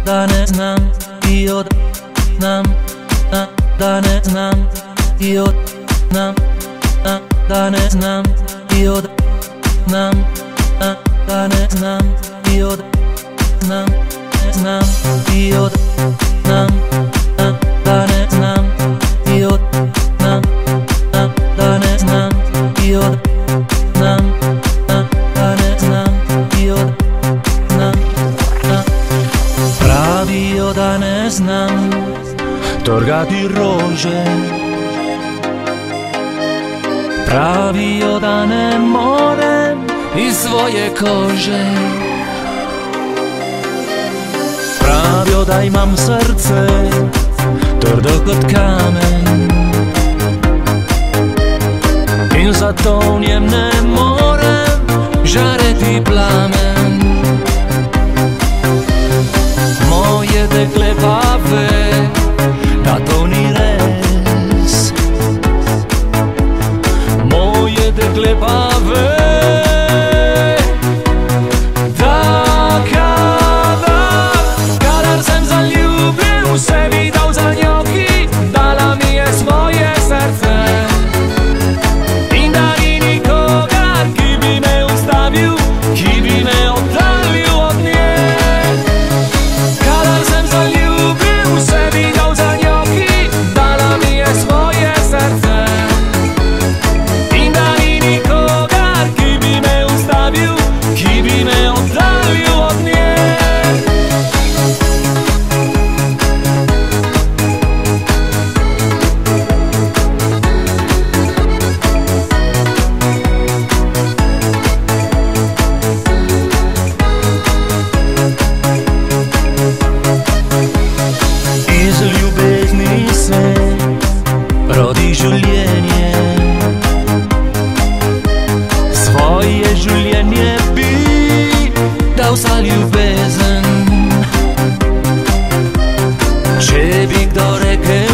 da ne znam i od znam da ne znam i od znam da ne znam i od znam da ne znam i od znam i od znam da ne znam i od znam da ne znam i od znam da ne znam i od znam pravio da ne znam trgati rože, pravio da ne morem iz svoje kože, pravio da imam srce tvrdo kot kamen in zato v njem ne morem žareti plamen. Moje dekle pa ve, da to ni res. Moje dekle pa ve, da kadar sem zaljubljen v sebi dal za njo, ki dala mi je svoje srce, in da ni nikogar, ki bi me ustavil, ki bi me oddaljil od nje. Kadar sem zaljubljen v sebi dal za njo, ki dala mi je svoje srce, in da ni nikogar, ki bi me ustavil, ki bi me oddaljil od nje. Iz ljubezni se rodi življenje, svoje življenje bi dal za ljubezen. Če bi kdo rekel